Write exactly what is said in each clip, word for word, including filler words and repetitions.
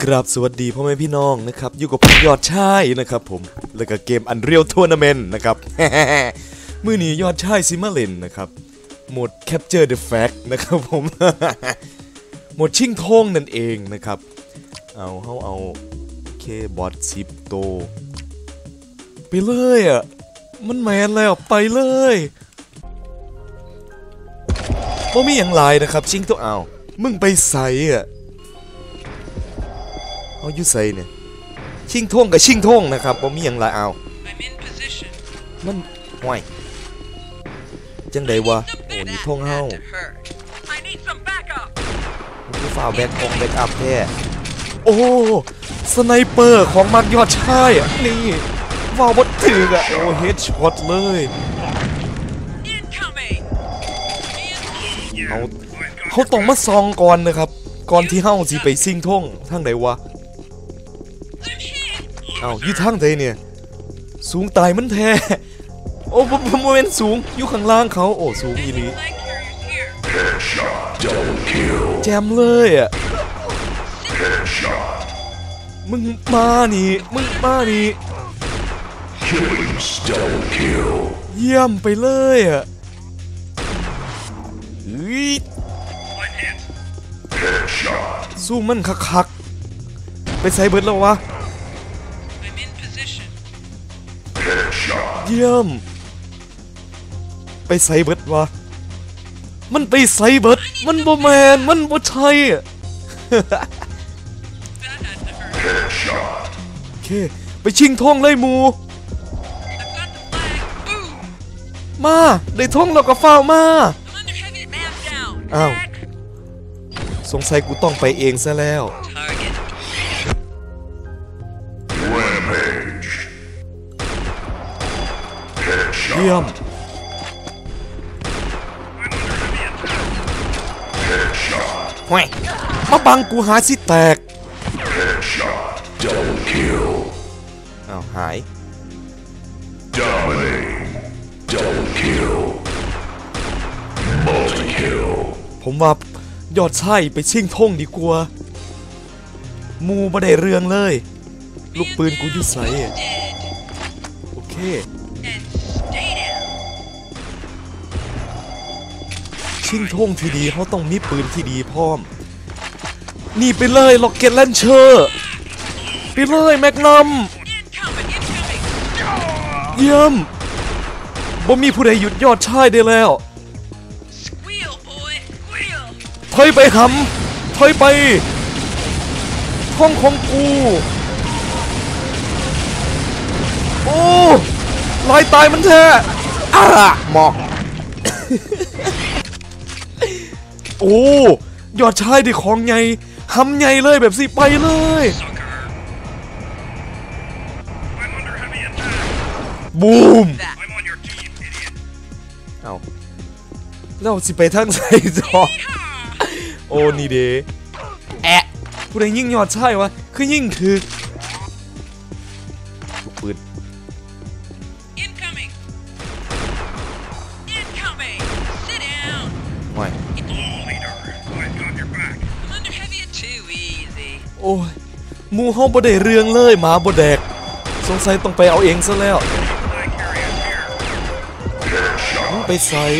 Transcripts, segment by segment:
กราบสวัสดีพ่อแม่พี่น้องนะครับอยู่กับผมยอดชายนะครับผมแล้วก็เกม Unreal Tournament นะครับ มื้อนี้ยอดชายซิมาเล่นนะครับโหมด Capture the Flag นะครับผม โหมดชิงทองนั่นเองนะครับเอาเฮาเอาโอเคบอทสิบโตไปเลยอ่ะมันแมนแล้วไปเลยบ่มีหยังหลายนะครับชิงตัวเอามึงไปใส่อ่ะเอาอยู่ใส่เนี่ยชิงท่งกับชิงท่งนะครับบ่มีหยังหลายเอามันห่วยจังไดวะโอ้นี่ท่งเฮาคือฝ่าแบ็คองแบ็คอัพแท้โอ้สไนเปอร์ของมันยอดชายอ่ะนี่ว้าวบ่ถึกอ่ะโอ้เฮดช็อตเลยเอาเขาต้องมาซองก่อนนะครับก่อนที่เฮาสิไปซิงท่งทางใดวะอ้าวยี่ทางใดเนี่ยสูงตายมันแท้โอ้บ่บ่แม่นสูงอยู่ข้างล่างเขาโอ้สูงอีหลีแจมเลยอ่ะมึงมานี่มึงมานี่เยี่ยมไปเลยอ่ะสู้มันคักๆไปใส่เบิร์ดแล้ววะเยี่ยมไปใส่เบิร์ดวะมันไปใส่เบิร์ดมันบ่แมนมันบ่ใช่อ่ะ โอเคไปชิงทองเลยมูมาได้ทองแล้วก็เฝ้ามาอ้าวสงสัยกูต้องไปเองซะแล้วเยี่ยมห่วยมาบังกูหาสิแตกอ้าวหายผมว่ายอดชายไปชิงท่งดีกว่ามูบ่ได้เรื่องเลยลูกปืนกูอยู่ใส่โอเคชิงท่งที่ดีเขาต้องมีปืนที่ดีพร้อมนี่ไปเลยล็อกเก็ตแลนเชอร์ไปเลยแมกนัมเยี่ยมบ่มีผู้ใดหยุดยอดชายได้แล้วถอยไปหำถอยไปท้องของกูโอ้ลายตายมันแท้อ่ะหมอก โอ้ยอดชายดิของใหญ่หำใหญ่เลยแบบสิไปเลยบูมเอาเราสิไปทางใส่จอโอ้นี่เด้แอะกูได้ยิงยอดชายวะคือยิงคือลูกปืนไม่โอ้ยมูห้องบ่ได้เรื่องเลยหมาบ่แดกสงสัยต้องไปเอาเองซะแล้วมึงไปใส่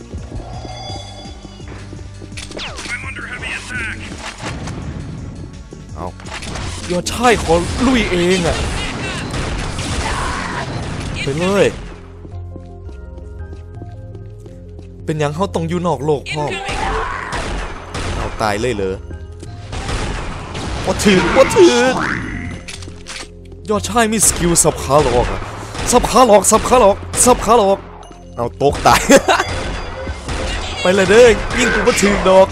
เอายอดชายขอลุยเองอะไปเลยเป็นยังเขาต้องอยู่นอกโลกพ่อเอาตายเลยเหรอว่าถึงว่าถึงยอดชายมีสกิลสับขาหลอกอะสับขาหลอกสับขาหลอกสับขาหลอกเอาตกตาย ไปเลยเด้อยิ่งกูว่าถึงดอก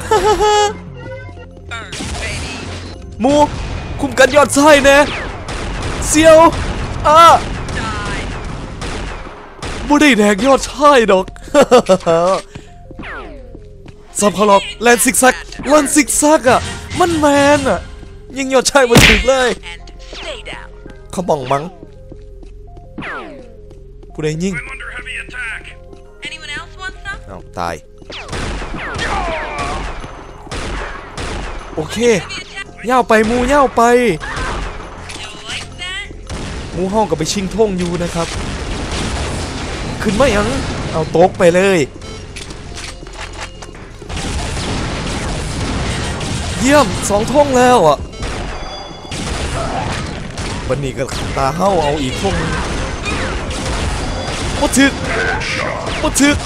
มูคุมกันยอดชายนะเซียวอ่ะบ่ได้แดกยอดชายดอก สับขาหลอกแลนซิกซักแลนซิกซักอ่ะมันแมนอ่ะยิงยอดชายมาถึงเลยเขาบ้องมั้งผู้ใดยิงเอาตายโอเคเย่าไปมูเย่าไปมูห้องก็ไปชิงท่งอยู่นะครับขึ้นมายังเอาตกไปเลยเยี่ยมสองท่งแล้วอ่ะวันนี้ก็ตาเฮ้าเอาอีกท่งปะทึกปะทึก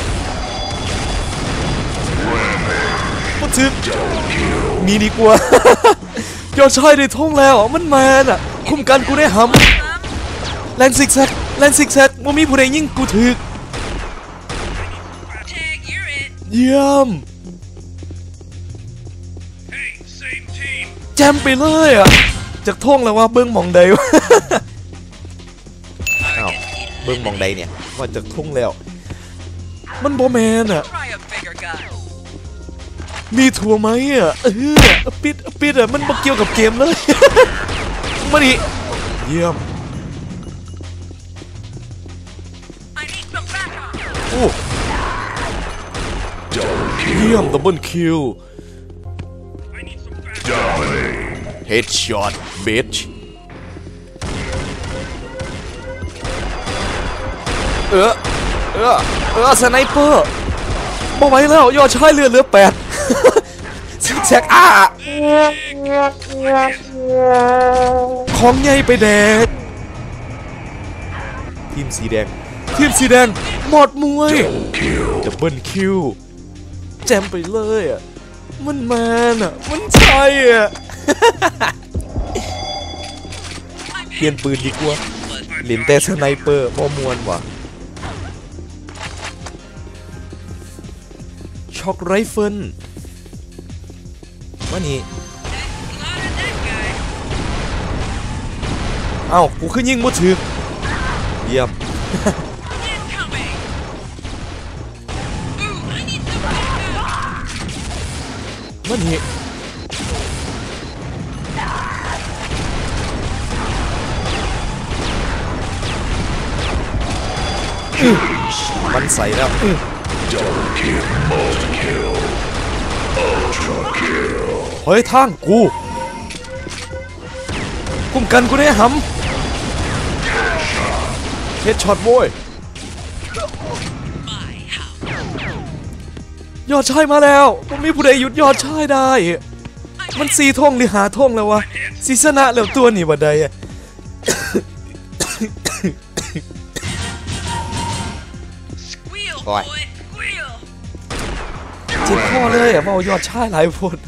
ปะทึกมีดีกว่ายอดชายได้ท่งแล้วมันแมนอ่ะคุ้มกันกูได้หำแลนซิกแซกแลนซิกแซกมันมีผู้ใดยิ่งกูถึกเยี่ยมแจมไปเลยอ่ะจากท่งแล้วว่าเบิ้งมองใดวะอ้าวเบิ้งมองใดเนี่ยว่าจากท่งแล้วมันบอแมนอ่ะมีถั่วไหมอ่ะเออปิดปิดอ่ะมันมาเกี่ยวกับเกมเลยมาดิเยี่ยมโอ้เยี่ยมดับเบิลคิวเฮดช็อตบิชเออเออเออสไนเปอร์บ่ไหวแล้วยอดชายเรือเหลือแปดซิกแซกอ่ะของใหญ่ไปแดงทีมสีแดงทีมสีแดงหมดมวยดับเบิลคิวแจมไปเลยอ่ะมันแมนอ่ะมันใช่อ่ะเปลี่ยนปืนดีกว่าเล่นแต่สไนเปอร์พอมวนว่ะช็อกไรเฟิลว่านี่เอ้ากูขึ้นยิงมุดถึกเยี่ยมว่านี่มันใส่แล้วเฮ้ยทางกูคุ้มกันกูได้หำเฮดช็อตโว้ยยอดชายมาแล้วผมมีผู้ใดหยุดยอดชายได้มันสีท่งหรือหาท่งแล้ววะสีชนะแล้วตัวนี่วันใดอะโอ้ยเจ็บคอเลยอ่ะมาเอายอดชายหลายคน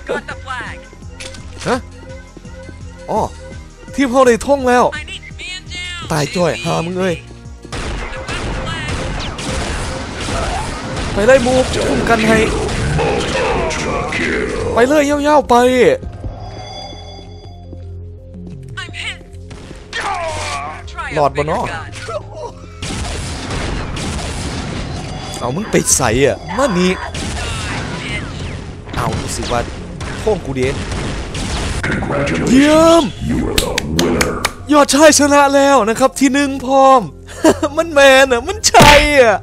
ฮะอ๋อทีมเขาได้ท่งแล้วตายจ้อยหามึงเลยไปเลยมูฟคุ้มกันให้ไปเลยยาวๆไปหลอดบ่เนาะเอามึงไปใส่อ่ะมานี่เอาดูสิว่าโค้งกูเด่นเยี่ยมยอดชายชนะแล้วนะครับที่หนึ่งพร้อม มันแมนอ่ะมันใช่อ่ะ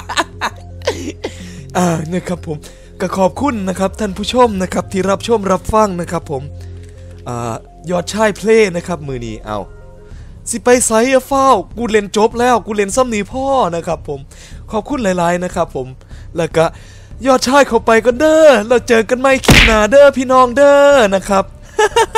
อ่านะครับผมก็ขอบคุณนะครับท่านผู้ชมนะครับที่รับชมรับฟังนะครับผมอ่ายอดชายเพลย์นะครับมือนี้เอาสิไปไซอะเฝ้ากูเล่นจบแล้วกูเล่นซ้ำนี้พ่อนะครับผมขอบคุณหลายๆนะครับผมแล้วก็ยอดชายเข้าไปกันเด้อเราเจอกันใหม่คลิปหน้าเด้อพี่น้องเด้อนะครับ